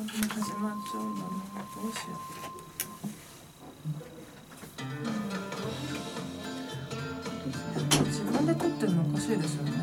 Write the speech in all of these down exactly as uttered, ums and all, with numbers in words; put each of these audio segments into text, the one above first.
番組始まっちゃうんだな。どうしよう。自分で撮ってるのおかしいですよね。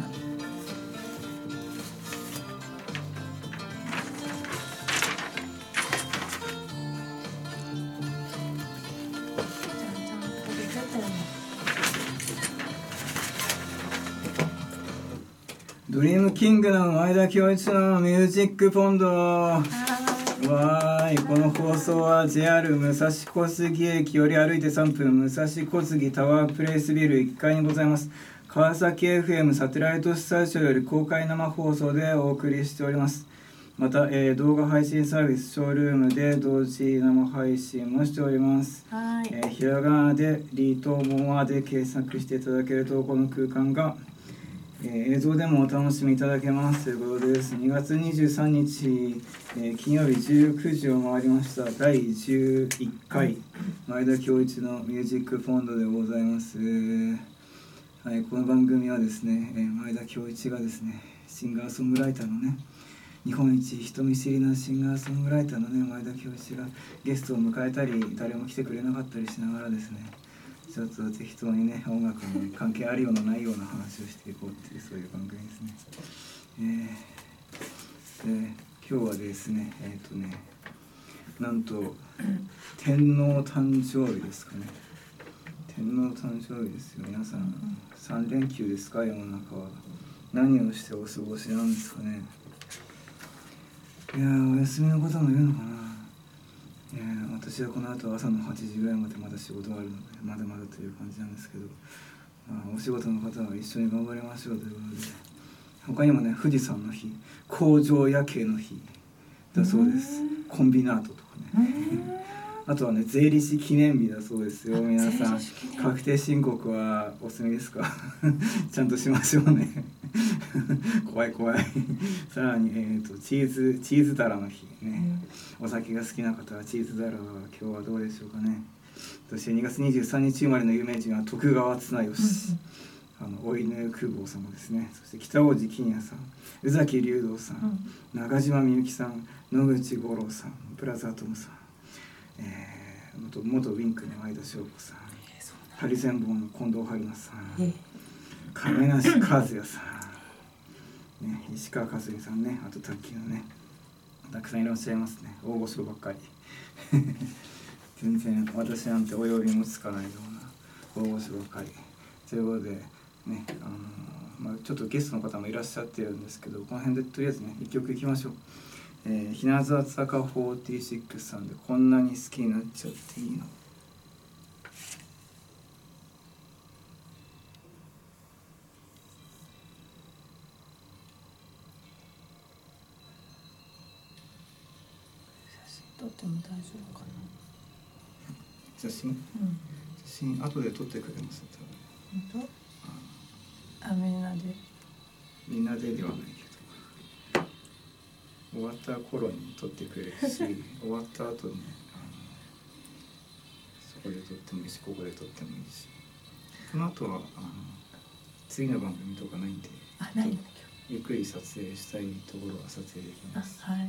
ドリームキングの前田恭一のミュージックポンド。わーい、この放送は ジェイアール 武蔵小杉駅より歩いてさんぷん、武蔵小杉タワープレイスビルいっかいにございます。川崎 エフエム サテライトスタジオより公開生放送でお送りしております。また、えー、動画配信サービスショールームで同時生配信もしております。 はい、 えー、ひらがなでリートモアで検索していただけるとこの空間がえー、映像でもお楽しみいただけますということです。にがつにじゅうさんにち、えー、金曜日じゅうくじを回りましただいじゅういっかい前田恭一のミュージックポンドでございます。はい、この番組はですね、えー、前田恭一がですね、シンガーソングライターのね、日本一人見知りなシンガーソングライターのね、前田恭一がゲストを迎えたり、誰も来てくれなかったりしながらですね、ちょっと適当にね、音楽に関係あるようなないような話をしていこうっていう、そういう番組ですね。えー、で今日はですね、えっとね、なんと天皇誕生日ですかね。天皇誕生日ですよ。皆さんさんれんきゅうですか？世の中は何をしてお過ごしなんですかね。いやー、お休みの方もいるのかな。いや私はこの後朝のはちじぐらいまでまだ仕事があるので、まだまだという感じなんですけど、まあ、お仕事の方は一緒に頑張りましょうということで、他にもね、富士山の日、工場夜景の日だそうです。コンビナートとかねあとはね、税理士記念日だそうですよ。皆さん確定申告はお済みですかちゃんとしましょうね怖い怖いさらに、えーと、チーズチーズダラの日ね、うん、お酒が好きな方はチーズダラは今日はどうでしょうかね。そしてにがつにじゅうさんにち生まれの有名人は徳川綱吉、あのお犬公方様ですね。そして北大路欣也さん、宇崎竜童さん、うん、中島みゆきさん、野口五郎さん、ブラザートムさん、えー、元, 元ウィンクの相田翔子さん、えー、ハリセンボンの近藤春菜さん、えー、亀梨和也さん、ね、石川佳純さんね、あと卓球のね、たくさんいらっしゃいますね。大御所ばっかり全然私なんてお呼びもつかないような大御所ばっかりということでね、あのーまあ、ちょっとゲストの方もいらっしゃってるんですけど、この辺でとりあえずねいっきょくいきましょう。えー、日向坂フォーティーシックスさんでこんなに好きになっちゃっていいの。 写真撮っても大丈夫かな。 写真、うん、写真後で撮ってくれます。 本当？あ、みんなでみんなでではないけど、終わった頃に撮ってくれるし終わった後にあのそこで撮ってもいいし、ここで撮ってもいいし、この後はあの次の番組とかないんで、 あ、ないんだゆっくり撮影したいところは撮影できます。 はい、はい、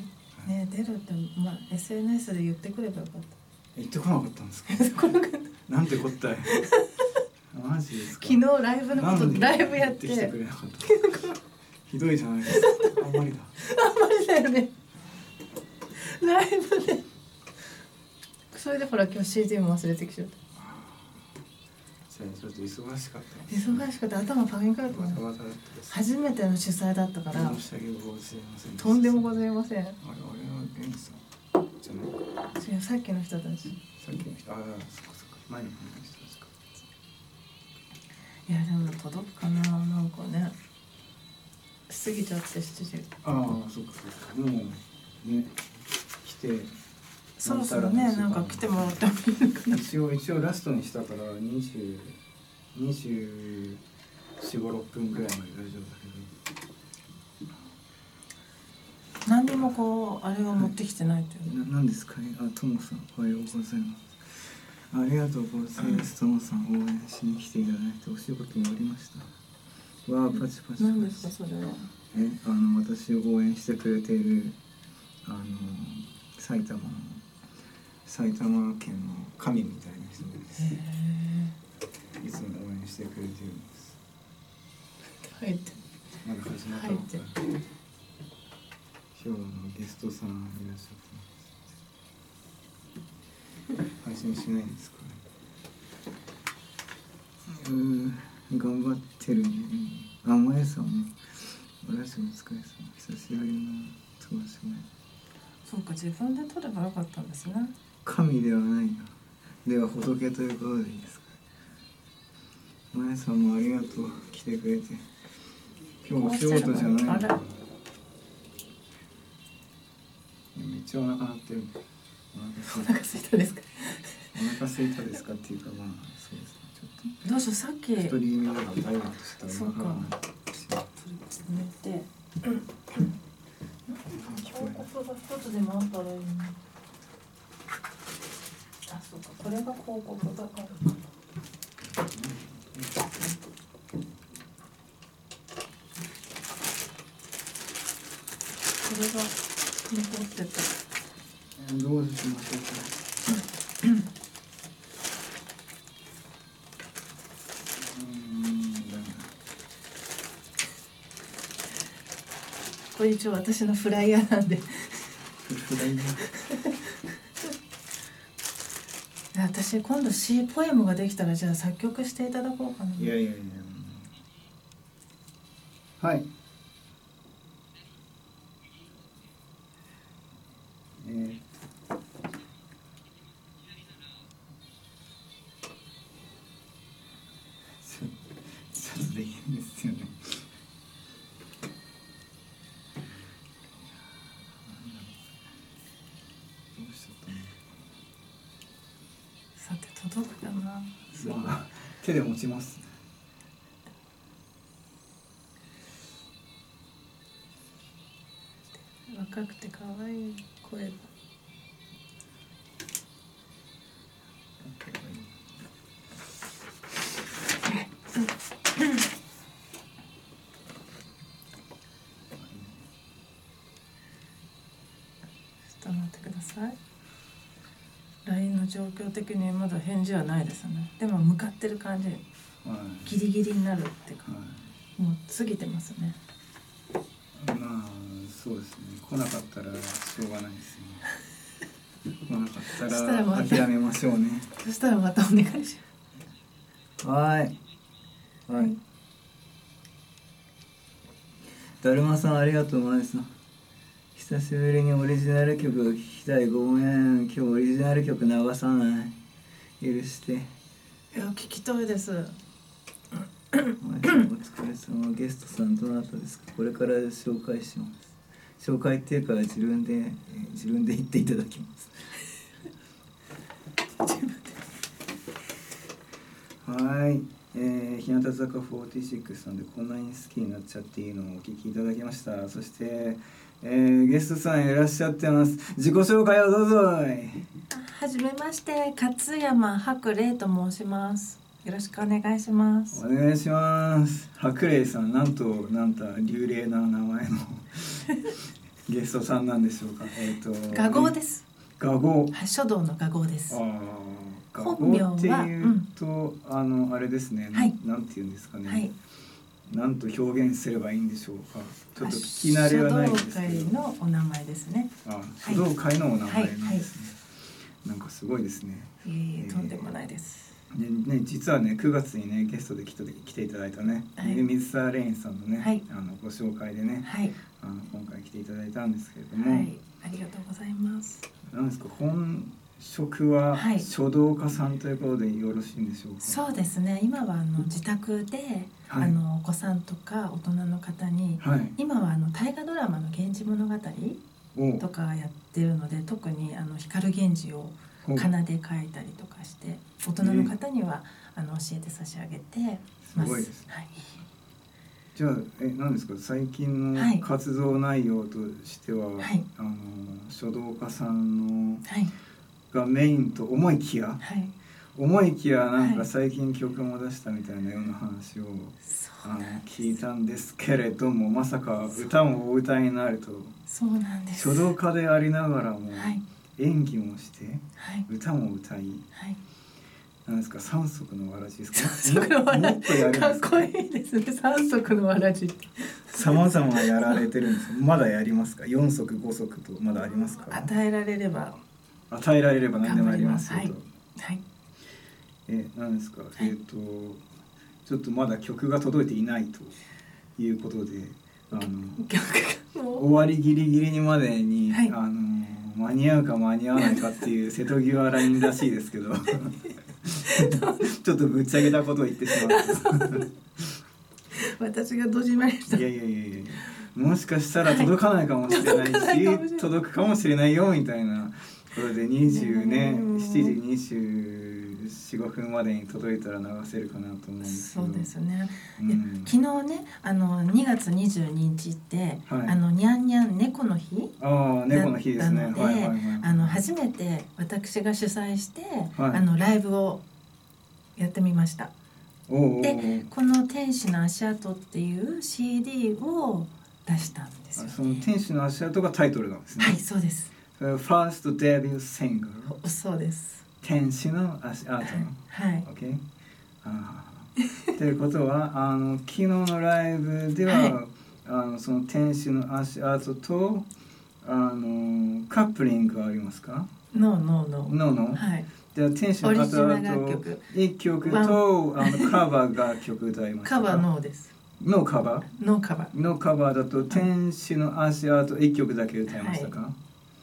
ね、出るって、まあ、エスエヌエス で言ってくればよかった。 言ってこなかったんですかなんてこったいマジですか。 昨日ライブのことライブやって来てくれなかったひどいじゃないですか。あんまりだあんまりだよねライブでそれでほら今日 シーディー も忘れてきちゃった。 じゃあちょっと忙しかった、 ね、忙しかった頭パンクだった、ね、初めての主催だったから申し訳ございません。 とんでもございません。あれあれはゲンさんじゃない違う、さっきの人たち。 さっきの人、ああ、そっかそっか、前の人たちか。 いやでも届くかな、なんかね過ぎちゃってしちじ。 ああ、そっかそっか、もうね来てそろそろね、なんか来てもらってもいいのかな。 一応一応ラストにしたからにじゅう、にじゅうよん、ご、ろっぷんぐらいまで大丈夫だけど。 何にもこうあれを持ってきてないという、 はい、な、なんですかね。あ、ともさんおはようございます。ありがとうございます。ともさん応援しに来ていただいてお仕事もありました。わあ、パチパチパチ。 何ですかそれは。 え、あの私を応援してくれているあの埼玉の埼玉県の神みたいな人です。いつも応援してくれてるんです。 入ってまだ始まった入って今日のゲストさんいらっしゃってます。配信しないんですかね。うーん、頑張ってるね。あ、まやさんもおらしお疲れ様。久しぶりの過ごし前。 そうか、自分で取ればよかったんですね。 神ではないな。では仏ということでいいですか。まやさんもありがとう、来てくれて。今日お仕事じゃないの。 あれ、 めっちゃお腹鳴ってる。おお腹空いたですか。 お腹空いたですかっていうか、まあそうですね。ちょっとどうしよう、さっき一人身ながらダイエットしたらお腹が鳴ってしまう。 寝て聞こえない。 広告が一つでもあったらいいの。あ、そうか、これが広告だから。これが残ってた。 どうしましょうか。 これ一応私のフライヤーなんで。 フライヤー。 私今度詩ポエムができたらじゃあ作曲していただこうかな。 いやいやいや。はい。えー、ちょっとできるんですよね。どうしちゃったの。 さて届くかな。 まあ手で持ちます。 若くて可愛い声が。ちょっと待ってください。ライン の状況的にまだ返事はないですね。でも向かってる感じ。 はい、 ギリギリになるっていうか、 はい、 もう過ぎてますね。 まあそうですね。来なかったらしょうがないですね。来なかったら諦めましょうね。 そしたらまたお願いします。 はい。はい。だるまさんありがとう、まえさん。久しぶりにオリジナル曲が聴きたい。ごめん、今日オリジナル曲流さない。許して。 いや、聞きたいです。 まえさんお疲れ様。ゲストさんどなたですか。これから紹介します。紹介っていうか自分で、えー、自分で言っていただきます。はい、えー、日向坂フォーティーシックスさんでこんなに好きになっちゃっていいのをお聞きいただきました。そして、えー、ゲストさんいらっしゃってます。自己紹介をどうぞ。 はじめまして、勝山白麗と申します。よろしくお願いします。 お願いします。白麗さん、なんとなんた流麗な名前のゲストさんなんでしょうか。えっ、ー、と画号です。 画号。 はい、書道の画号です。 ああ、本名はっていうと、うん、あのあれですね。はい、なんていうんですかね。はい、なんと表現すればいいんでしょうか。ちょっと聞き慣れはないんですけど。 書道会のお名前ですね。 あ、書道会のお名前なんですね。はいはい、なんかすごいですね。 いえいえ、とんでもないです。 でね、実はねくがつにねゲストで来て来ていただいたね、はい、水沢レインさんのね、はい、あのご紹介でね、はい、あの今回来ていただいたんですけれども、はい、 ありがとうございます。 なんですか、本職は書道家さんということでよろしいんでしょうか。 そうですね。今はあの自宅で、はい、あのお子さんとか大人の方に、はい、今はあの大河ドラマの源氏物語とかやってるので、特にあの光源氏を仮名で書いたりとかして大人の方には、えー、あの教えて差し上げてます。 すごいですね。はい、じゃあえ何ですか、最近の活動内容としては、はい、あの書道家さんの、はい、がメインと思いきや、はい、思いきやなんか最近曲も出したみたいなような話を、はい、あの聞いたんですけれども、まさか歌もお歌いになると。 そうなんです。 書道家でありながらも、はい、 演技もして、 はい、 歌も歌い、 はい、 なんですか、三足のわらじですか。 三足のわらじかっこいいですね。三足のわらじさまざまやられてるんです。まだやりますか。四足五足とまだありますか。 与えられれば与えられれば何でもありますよと。 はい、 え、なんですか、はい、えっとちょっとまだ曲が届いていないということで、あの終わりギリギリにまでに、はい、あの間に合うか間に合わないかっていう瀬戸際ラインらしいですけどちょっとぶっちゃけたことを言ってしまった私がどじまりした。 いやいやいやいや、もしかしたら届かないかもしれないし、はい、届くかもしれないよみたいなことでにじゅうね、しちじにじゅうよん、ごふんまでに届いたら流せるかなと思うんですけど。 そうですね、うん、昨日ね、あのにがつにじゅうににちって、はい、あのにゃんにゃん猫の日だったので、あの初めて私が主催して、はい、あのライブをやってみました。おでこの天使の足跡っていう シーディー を出したんですよ、ね、 その天使の足跡がタイトルなんですね。 はい、そうです。 ファーストデビューシングル。 そうです。 天使の足跡。はい。OK。ああ。ということは、あの昨日のライブでは、はい、あのその天使の足跡とあのカップリングはありますか？ ノーノーノー。 ノーノー。 はい。 では天使の足跡と一曲とあのカバー楽曲歌いますか？ カバーノーです。 ノーカバー？ ノーカバー。 ノーカバーだと天使の足跡一曲だけ歌いましたか？はい、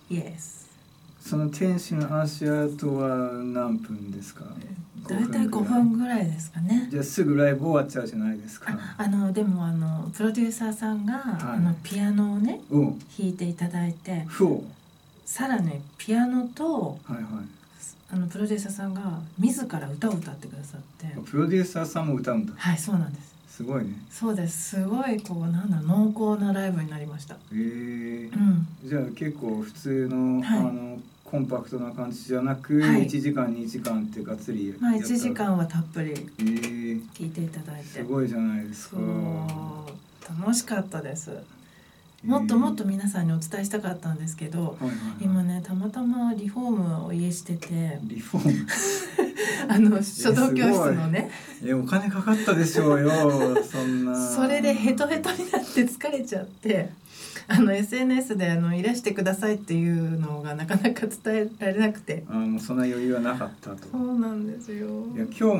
Yes。 その天使の足跡は何分ですか？ だいたいごふんぐらいですかね。 じゃあすぐライブ終わっちゃうじゃないですか。 あ、あのでもあのプロデューサーさんが、はい、あのピアノをね弾いていただいて、さらにピアノと、はいはい、あのプロデューサーさんが自ら歌を歌ってくださって。 プロデューサーさんも歌うんだ。 はい、そうなんです。 すごいね。 そうです。すごいこうなんだ濃厚なライブになりました。へえー、うん。じゃあ結構普通の、はい、あのコンパクトな感じじゃなく、はい、いちじかんにじかんってがっつりやった。 まあいちじかんはたっぷり聞いていただいて、 すごいじゃないですか。 そう楽しかったです。もっともっと皆さんにお伝えしたかったんですけど、はいはいはい、今ねたまたまリフォームを家してて。 リフォームあの書道教室のね、 えお金かかったでしょうよそんな。 それでヘトヘトになって疲れちゃって、あの エスエヌエス であのいらしてくださいっていうのがなかなか伝えられなくて、 あもうそんな余裕はなかったと。 そうなんですよ。 いや今日も、うん、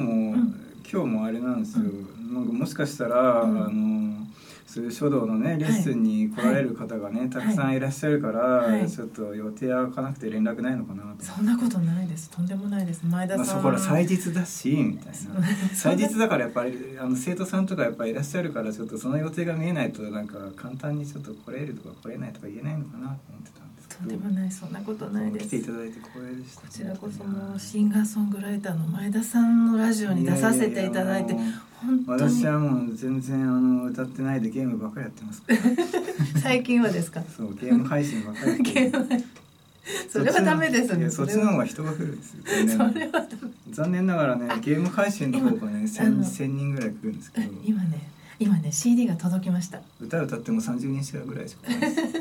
今日もあれなんですよ、うん、なんかもしかしたら、うん、あのそういう書道のねレッスンに来られる方がね、はい、たくさんいらっしゃるから、はい、ちょっと予定が開かなくて連絡ないのかなと。 そんなことないです。とんでもないです。前田さん、まあ、 そこら祭日だしみたいな祭日だからやっぱりあの生徒さんとかやっぱりいらっしゃるからちょっとその予定が見えないとなんか簡単にちょっと来れるとか来れないとか言えないのかなと思ってたんですけど。 とんでもない、そんなことないです。 来ていただいて光栄でした。 こちらこそもうシンガーソングライターの前田さんのラジオに出させていただいて、いやいやいや本当に私はもう全然あの歌ってないでゲームばっかりやってます最近はですか？ そうゲーム配信ばっかりやってますそれはダメですね。 そっちの方が人が来るんですよ。 それはダメ。 残念ながらねゲーム配信の方がね千人ぐらい来るんですけど、 今ね今ね シーディー が届きました。 歌歌ってもさんじゅうにんしかぐらいしか来ないです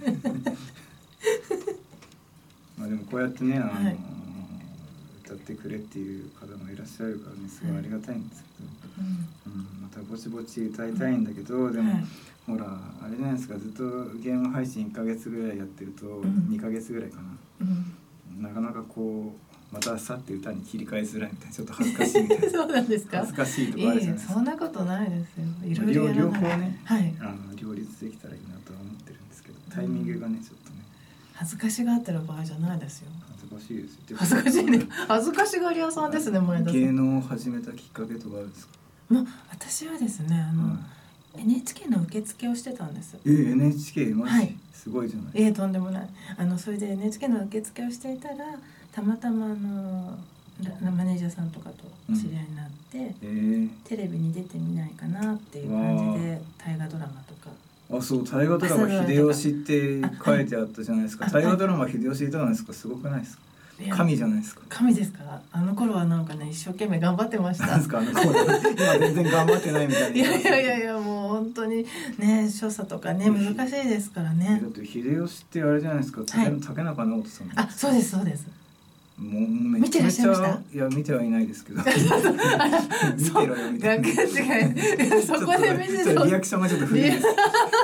まあでもこうやってねあの、はい、歌ってくれっていう方もいらっしゃるからねすごいありがたいんですけど、うんうん、またぼちぼち歌いたいんだけど、うん、でも、はい、ほらあれじゃないですか、ずっとゲーム配信いっかげつぐらいやってると、うん、にかげつぐらいかな、うん、なかなかこうまたさって歌に切り替えづらいみたいな、ちょっと恥ずかしいみたいなそうなんですか？ 恥ずかしいとこあるじゃないですか。 そんなことないですよ。いろいろやらない両方ね、 はい、 あの両立できたらいいなとは思ってるんですけど、タイミングがねちょっとね恥ずかしがってる場合じゃないですよ。 恥ずかしいですよ。 恥ずかしいね。恥ずかしがり屋さんですね、前田さん。 芸能を始めたきっかけとかあるんですか？ まあ私はですね、あの、はい、エヌエイチケー の受付をしてたんです。 えー、エヌエイチケー マジ、はい、すごいじゃない。 えー、とんでもない。あのそれで エヌエイチケー の受付をしていたらたまたまあのマネージャーさんとかと知り合いになって、うんえー、テレビに出てみないかなっていう感じで大河ドラマとか。 あ、そう、大河ドラマ秀吉って書いてあったじゃないですか。大河ドラマ秀吉いたんですか？すごくないですか？ 神じゃないですか。 神ですか。あの頃はなんかね一生懸命頑張ってました。 なんですかあの頃今全然頑張ってないみたいな。 いやいやいやいやもう本当にね所作とかね難しいですからね。 だって秀吉ってあれじゃないですか。竹、はい、竹中直人さん。 あそうですそうです。 もうめちゃめちゃいや見てはいないですけど見てろよみたいな。 そこで見てリアクションがちょっと古いです。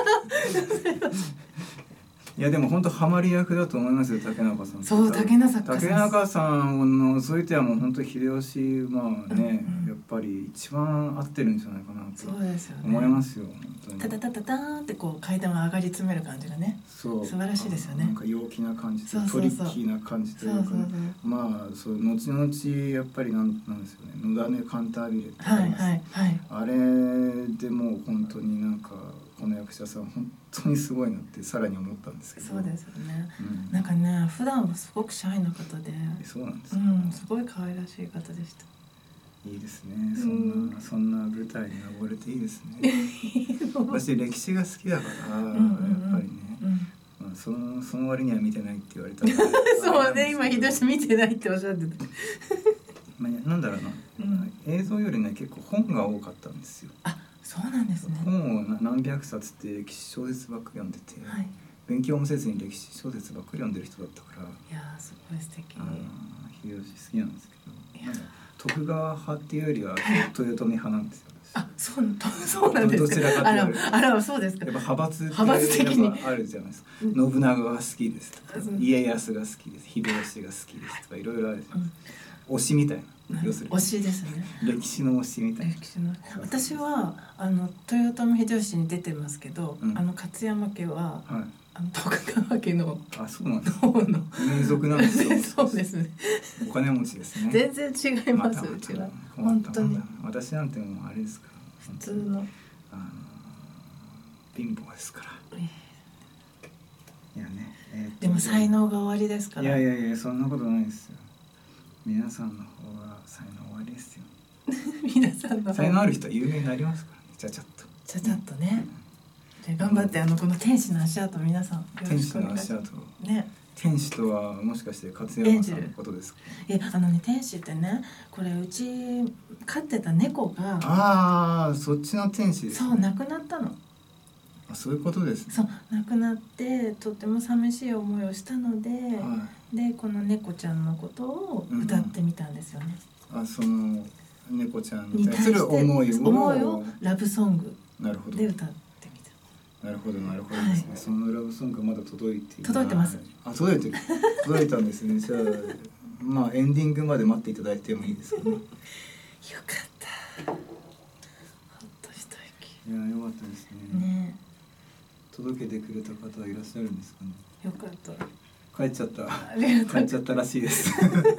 いやでも本当ハマり役だと思いますよ竹中さん。 そう竹中さん。 竹中さんを除いてはもう本当秀吉まあね、うんうん、やっぱり一番合ってるんじゃないかなと思いますよ。本当に。タタタタターンってこう階段を上がり詰める感じがね。そう素晴らしいですよね。 なんか陽気な感じでトリッキーな感じというか、ね、まあそう後々やっぱりなんなんですよね。野田ねカンタービレってあります。はいはいはい、あれでもう本当になんか。この役者さん本当にすごいなってさらに思ったんですけど。 そうですよね、うん、なんかね普段はすごくシャイな方でそうなんですか、 うん、すごい可愛らしい方でした。 いいですねそんな、うん、そんな舞台に登れていいですね私歴史が好きだから、うんうんうん、やっぱりね、うんまあ、その、その割には見てないって言われたらそうね今秀吉見てないっておっしゃってたまあ、なんだろうな、うん、映像よりね結構本が多かったんですよ。 あそうなんですね。 本を何百冊って歴史小説ばっかり読んでて、はい、勉強もせずに歴史小説ばっかり読んでる人だったから。いやすごい素敵。 秀吉好きなんですけど、なんか徳川派っていうよりは豊臣派なんですよ。 あそうそうなんですか。どちらかというとあらあらそうですか。 やっぱ派閥ってやっぱあるじゃないですか。信長が好きですとか、家康が好きです、秀吉が好きですとかいろいろあるじゃないですか。推しみたいな。要するに推しですね。 歴史の推しみたいな。歴史の私はあの豊臣秀吉に出てますけど、うん、あの勝山家は、はい、あの徳川家のあそうなんですか。民族なんですよ。 そうですね。 お金持ちですね。 全然違います、ま、うちは本当に。 私なんてもうあれですから。 普通のあの貧乏ですから。えー、いやね。えー、 でも才能が終わりですから。 いやいやいやそんなことないですよ。皆さんの方が才能終わりですよ皆さんの才能ある人は有名になりますからね。ちゃちゃっとちゃちゃっとね、うん、じゃ頑張ってあのこの天使の足跡皆さんよろしくお願いします。天使の足跡ね。 天使とはもしかして勝山さんのことですか。 いやあのね天使ってねこれうち飼ってた猫がああそっちの天使です、 ね、そう亡くなったの。 あそういうことですね。 そう亡くなってとても寂しい思いをしたので、はい、でこの猫ちゃんのことを歌ってみたんですよね、 うん、あその猫ちゃんに対する思いを思いをラブソングで歌ってみた。 なるほどなるほどですね、はい、そのラブソングまだ届いてい届いてます。 あ届いてる届いたんですね。じゃあまあエンディングまで待っていただいてもいいですかね。よかったほっと一息。 いやよかったですね。ね届けてくれた方はいらっしゃるんですかね。 よかった。 帰っちゃった帰っちゃったらしいです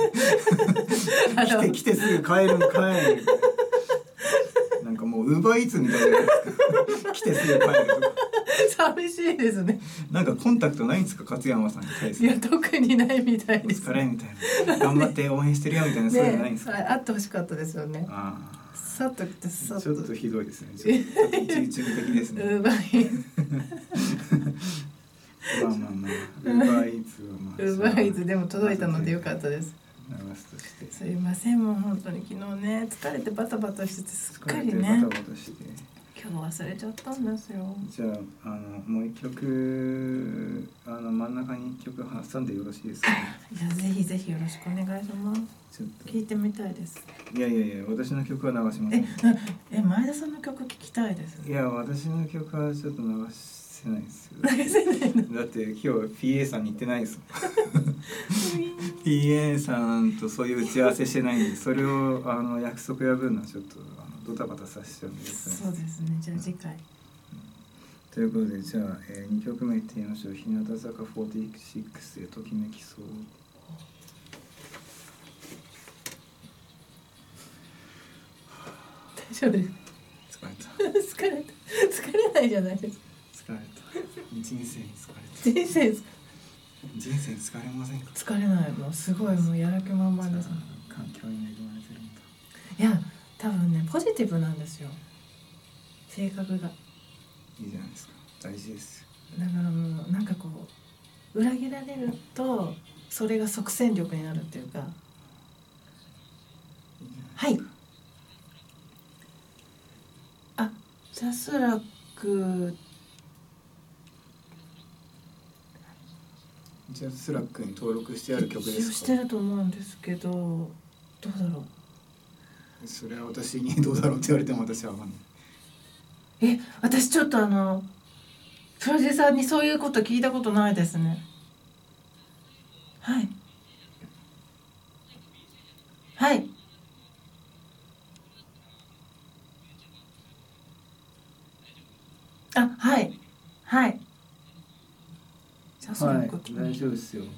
来て来てすぐ帰る帰るなんかもうウーバーイーツみたいじゃないですか来てすぐ帰るとか寂しいですね。 なんかコンタクトないんですか勝山さんに対する。 いや特にないみたいです、 ね、お疲れみたいな頑張って応援してるよみたいな、ね、そういうのないんですか。 あってほしかったですよね。あさっと来てさっとちょっとひどいですね。ちょっと一時的ですね。ウーバーイーツまあまあまあウーバーイーツはまあウーバーイーツでも届いたのでよかったです。 流すとしてすいませんもう本当に昨日ね疲れてバタバタしててすっかりねバタバタして今日忘れちゃったんですよ。 じゃあ、あのもう一曲あの真ん中に一曲挟んでよろしいですか、ね、 いやぜひぜひよろしくお願いします。ちょっと聞いてみたいです。 いやいやいや私の曲は流します、ね、 ええ前田さんの曲聞きたいです。 いや私の曲はちょっと流せないですよ。 流せないの。 だって今日 ピーエー さんに行ってないですもんピーエー さんとそういう打ち合わせしてないんでそれをあの約束破るのはちょっとあのドタバタさせちゃうんで。 そうですね。じゃあ次回、うん、 ということでじゃあ、えー、にきょくめいってみましょう。日向坂フォーティーシックスでときめきそう。 大丈夫です。 疲れた疲れた疲れないじゃないですか。 疲れた人生に疲れた人生ですか。 人生に疲れませんか。 疲れない。もうすごいもうやる気満々です。 環境に恵まれてるんだ。 いや多分ねポジティブなんですよ性格が。 いいじゃないですか。大事ですよ。 だからもうなんかこう裏切られるとそれが即戦力になるっていうか。はい。あ、ジャスラック。 ジャスラックに登録してある曲ですか？ してると思うんですけど、どうだろう。それは私にどうだろうって言われても私は分かんない。 え、私ちょっとあのプロデューサーにそういうこと聞いたことないですね。はい。はい。あ、はいはいじゃあそれをはい、大丈夫ですよ。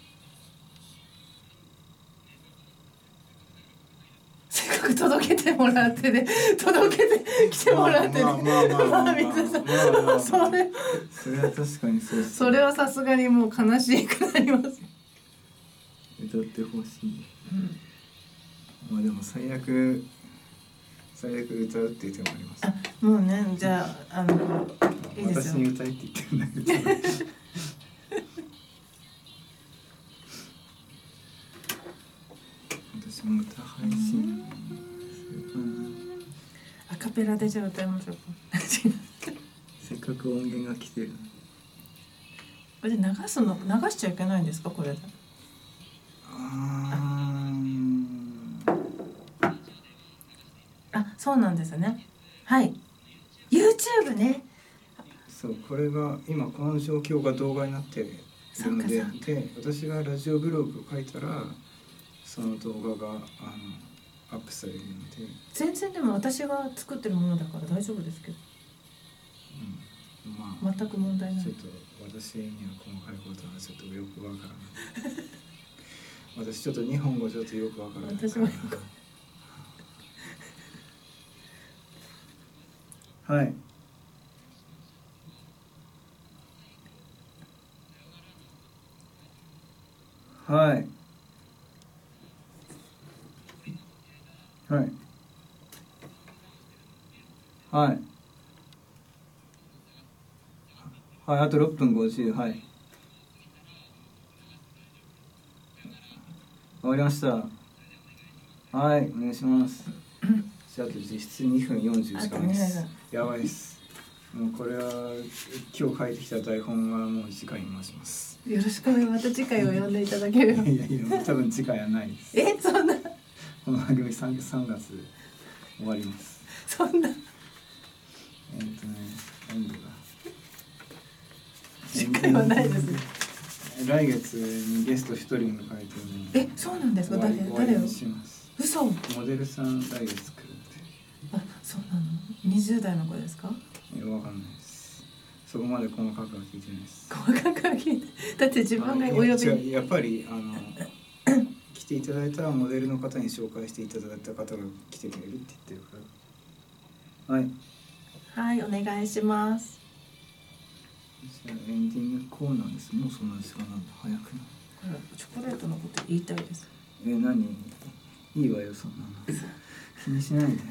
せっかく届けてもらってね、届けて来てもらってね、 まあまあまあまあまあ水さん、それそれは確かにそうです。 それはさすがにもう悲しくなります。 歌ってほしい。うん、まあでも最悪最悪歌うっていう手もあります。 あ、もうね、じゃああのいいですよ。 私に歌いって言ってるんだけど。私も歌配信アカペラでじゃあ歌いましょうか。 せっかく音源が来てる。 これで流すの流しちゃいけないんですかこれで。 ああ、そうなんですね。はい。YouTube ね。 そう、これが今この状況が動画になっているので、で私がラジオブログを書いたらその動画があのアップされるので。 全然でも私が作ってるものだから大丈夫ですけど。 うん、まあ全く問題ない。 ちょっと私には細かいことはちょっとよくわからない。私ちょっと日本語ちょっとよくわからない。 私もよく。 はい。はい。はい。はい。はい、あとろっぷんごじゅう、はい。終わりました。はい、お願いします。じゃあ、あと実質にふんよんじゅうしかないです。やばいです。もうこれは今日書いてきた台本はもう次回に回します。 よろしくお願い、また次回を読んでいただければ。 いやいや、多分次回はないです。 え、そんな。 この番組三三月終わります。 そんな。 えっとね、温度が。 次回はないです。 来月にゲスト一人迎えてるの。 え、そうなんですか。誰誰を。嘘。 モデルさん来月来るって。 あ、そうなの。にじゅう代の子ですか。 いや、わかんないです。そこまで細かくは聞いてないです。 細かくは聞いて。だって自分がお呼び。 やっぱりあの来ていただいたモデルの方に紹介していただいた方が来てくれるって言ってるから。はい。 はい、お願いします。 じゃあエンディングコーナーです。もうそんな時間なんだ。早くな。 チョコレートのこと言いたいです。 え、何？いいわよそんなの。気にしないで。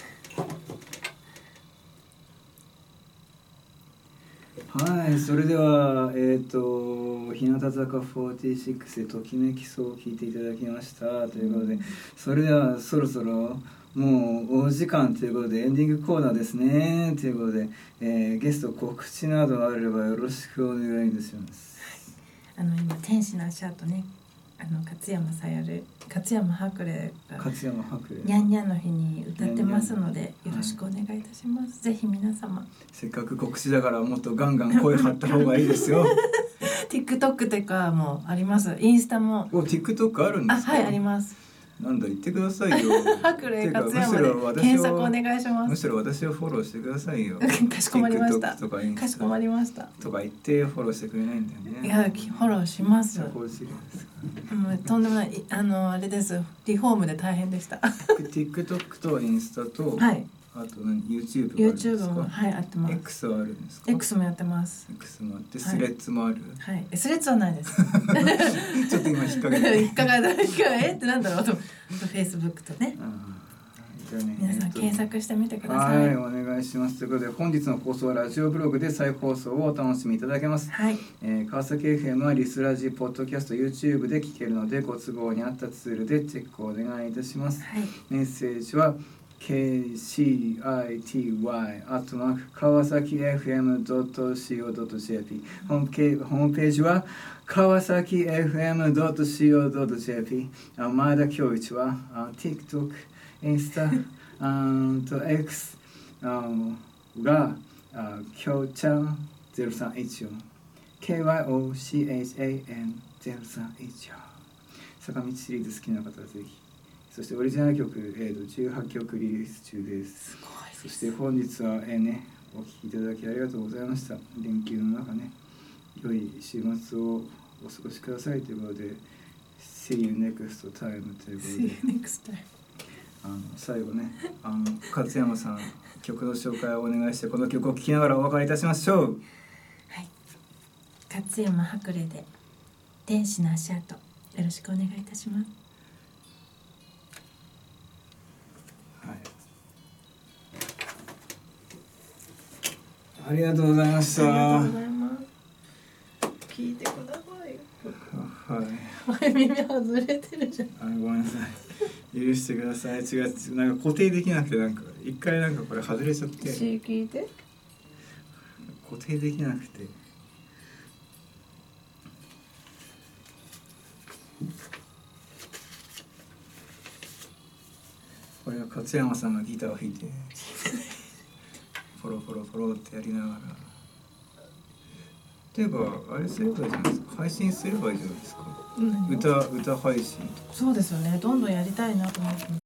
はい、それではえっ、ー、と日向坂フォーティーシックスでときめきそうを聞いていただきましたということで、それではそろそろもうお時間ということでエンディングコーナーですねということで、えー、ゲスト告知などあればよろしくお願いいたします。 あの今天使の足跡ね、あの勝山さやる勝山白麗が勝山白麗にゃんにゃんの日に歌ってますのでよろしくお願いいたします、はい、ぜひ皆様せっかく告知だからもっとガンガン声張った方がいいですよ。 TikTok とかもあります。インスタも。 お TikTok あるんですか。 あ、はい、あります。 なんだ言ってくださいよ。 白麗勝山で検索お願いします。 むしろ私をフォローしてくださいよ。 かしこまりました。 とかかしこまりました。 とか言ってフォローしてくれないんだよね。 いやフォローします。 社交辞令ですか、ね。 もうとんでもない、あのあれです。リフォームで大変でした。 TikTok とインスタと、はい。あと何 YouTube もあるんですか。 YouTube もはい、やってます。 X はあるんですか。 X もやってます。 X もあってスレッズもある。 はい、はい、スレッズはないです。 ちょっと今引っ掛けて引っ掛かった。えってなんだろうと Facebook とね。 じゃあね、 皆さん検索してみてください。 はい、お願いします。ということで本日の放送はラジオブログで再放送をお楽しみいただけます。 はい。 えー、川崎 エフエム はリスラジポッドキャスト YouTube で聞けるので、ご都合に合ったツールでチェックをお願いいたします。 はい、 メッセージは ケーシーアイティーワイ アットマーク川崎 エフエム ドット シーオー ドット ジェーピー ホームペホームページは川崎 エフエム ドット シーオー ドット ジェーピー 前田恭一は TikTok、インスタと X がきょうちゃんゼロさんいちよん ケーワイオーシーエイチエーエヌゼロさんいちよん 坂道シリーズ好きな方はぜひ。そしてオリジナル曲、えー、とじゅうはっきょくリリース中です。 すごいです。 そして本日は、えーね、お聴きいただきありがとうございました。連休の中ね、良い週末をお過ごしくださいということで See you next time ということで See you next time あの最後ね、あの勝山さん曲の紹介をお願いして、この曲を聴きながらお別れいたしましょう。 はい、勝山白麗で天使の足跡、よろしくお願いいたします。 はい、ありがとうございました。 ありがとうございます。聞いてください。 はい。 耳外れてるじゃん。 あ、ごめんなさい。許してください。違う、なんか固定できなくて、なんか一回なんかこれ外れちゃって。 聞いて。 固定できなくて。これは勝山さんがギターを弾いてポロポロポロってやりながら、っていうかあれすればいいじゃないですか、配信すればいいじゃないですか、歌歌配信とか。 そうですよね、どんどんやりたいなと思ってます。